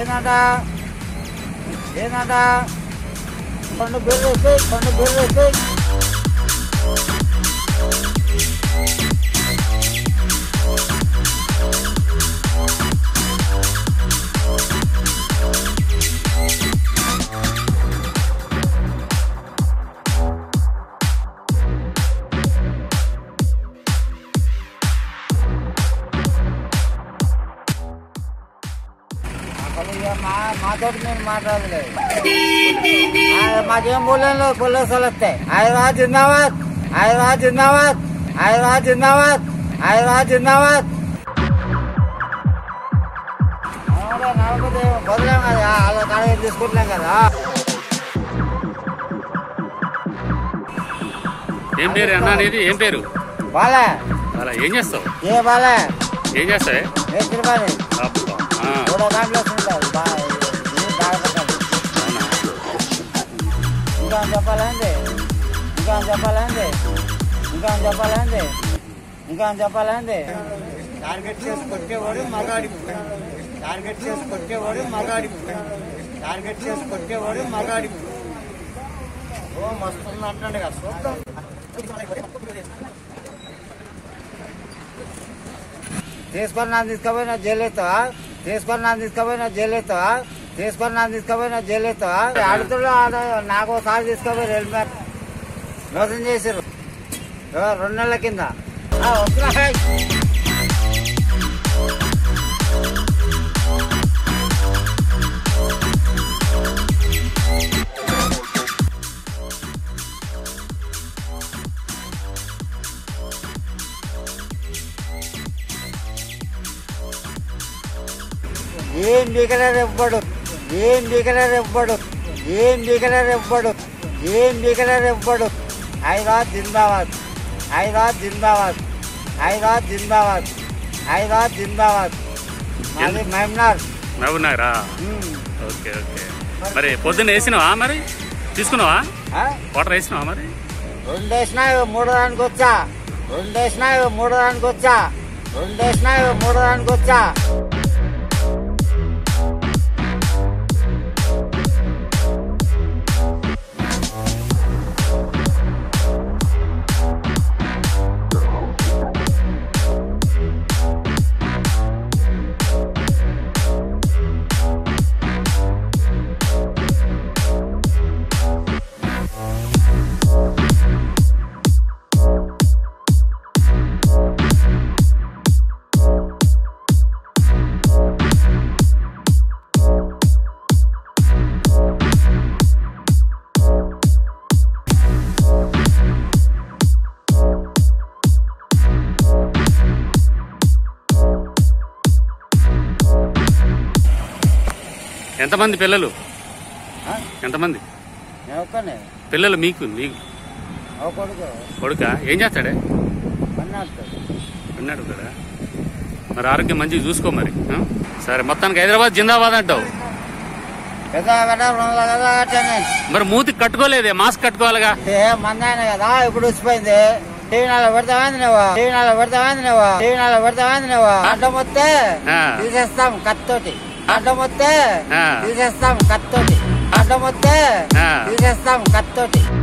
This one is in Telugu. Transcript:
ఏంటంట కొండ బిర్రు వేస్తే మాతో నేను మాట్లాడలేదు మాకేం బోలేదు పోలీసులు వస్తాయి హైదరాబాద్ జిందాబాద్ హైదరాబాద్ జిందాబాద్ హైదరాబాద్ జిందాబాద్ హైదరాబాద్ జిందాబాద్ వదిలేం కదా వాళ్ళ కాడ తీసుకుంటున్నాం కదా. ఏం పేరు అన్న అనేది? ఏం పేరు? బాలే. ఏం చేస్తావు? ఏ బాలే ఏం చేస్తావే? తిరుపతి దాంట్లో ఇంకా చెప్పాలండి టార్గెట్ చేసి కొట్టేవాడు మగాడి టార్గెట్ చేసి కొట్టేవాడు మగాడి ఓ మస్తుంది అంటాడు కదా. చూద్దాం తీసుకొని తీసుకుపోయినా జైలు ఎత్తావా ఆడుతున్నా నాకు ఒకసారి తీసుకుపోయి హెల్మెట్ మోసం చేశారు 2 నెలల కింద. వస్తున్నా ఏం బీకలేరు ఇవ్వడు. హైదరాబాద్ జిందాబాద్ మాది మహబూబ్నగరా? Okay okay. మరి పొద్దున్న వేసినావా? మరి తీసుకున్నావా? వాటర్ వేసినావా? మరి 2 వేసినా 3 దానికి వచ్చా. ఎంతమంది పిల్లలు? ఎంతమంది పిల్లలు మీకు? కొడుకా? ఏం చేస్తాడే? అన్నాడు కదా. మరి ఆరోగ్యం మంచిగా చూసుకో మరి. సరే, మొత్తానికి హైదరాబాద్ జిందాబాద్ అంటావు. మరి మూతికి కట్టుకోలేదే? మాస్క్ కట్టుకోవాలిగా. మందాయన కదా ఇప్పుడు వచ్చిపోయింది. టీవీలో పెడతామైంది నువ్వు అడ్డం వస్తే తీసేస్తాం కత్తోటి. అడ్డం వస్తే తీసేస్తాం కత్తోటి.